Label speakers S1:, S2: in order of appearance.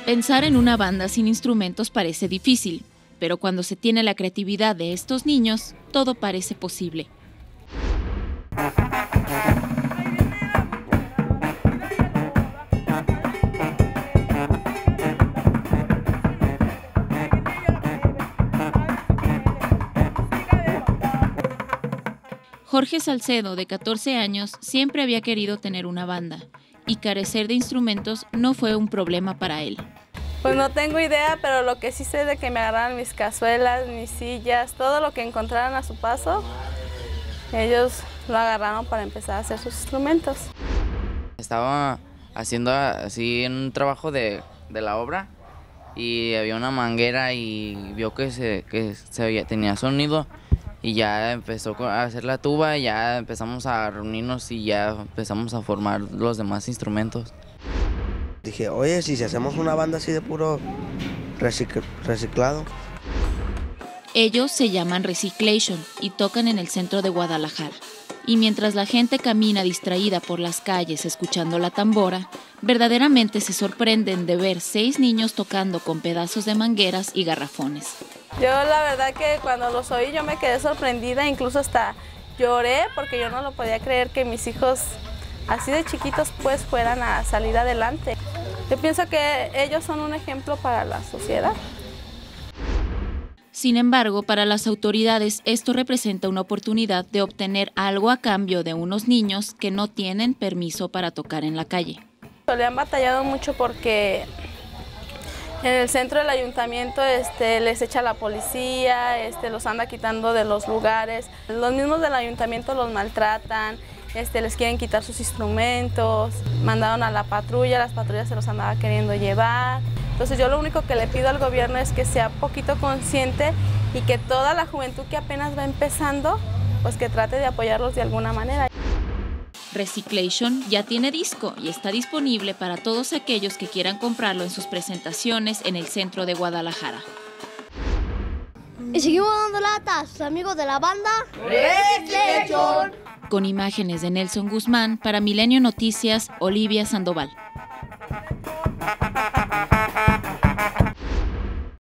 S1: Pensar en una banda sin instrumentos parece difícil, pero cuando se tiene la creatividad de estos niños, todo parece posible. Jorge Salcedo, de 14 años, siempre había querido tener una banda, y carecer de instrumentos no fue un problema para él.
S2: Pues no tengo idea, pero lo que sí sé es de que me agarraran mis cazuelas, mis sillas, todo lo que encontraran a su paso, ellos lo agarraron para empezar a hacer sus instrumentos.
S3: Estaba haciendo así un trabajo de la obra y había una manguera y vio que tenía sonido y ya empezó a hacer la tuba y ya empezamos a reunirnos y ya empezamos a formar los demás instrumentos.
S4: Dije, oye, si hacemos una banda así de puro reciclado.
S1: Ellos se llaman Reciclation y tocan en el centro de Guadalajara. Y mientras la gente camina distraída por las calles escuchando la tambora, verdaderamente se sorprenden de ver 6 niños tocando con pedazos de mangueras y garrafones.
S2: Yo la verdad que cuando los oí yo me quedé sorprendida, incluso hasta lloré porque yo no lo podía creer que mis hijos así de chiquitos pues fueran a salir adelante. Yo pienso que ellos son un ejemplo para la sociedad.
S1: Sin embargo, para las autoridades esto representa una oportunidad de obtener algo a cambio de unos niños que no tienen permiso para tocar en la calle.
S2: Le han batallado mucho porque en el centro del ayuntamiento les echa la policía, los anda quitando de los lugares. Los mismos del ayuntamiento los maltratan, les quieren quitar sus instrumentos, mandaron a la patrulla, las patrullas se los andaba queriendo llevar. Entonces yo lo único que le pido al gobierno es que sea poquito consciente y que toda la juventud que apenas va empezando, pues que trate de apoyarlos de alguna manera.
S1: Reciclation ya tiene disco y está disponible para todos aquellos que quieran comprarlo en sus presentaciones en el centro de Guadalajara.
S5: Y seguimos dando lata a sus amigos de la banda Reciclation.
S1: Con imágenes de Nelson Guzmán, para Milenio Noticias, Olivia Sandoval.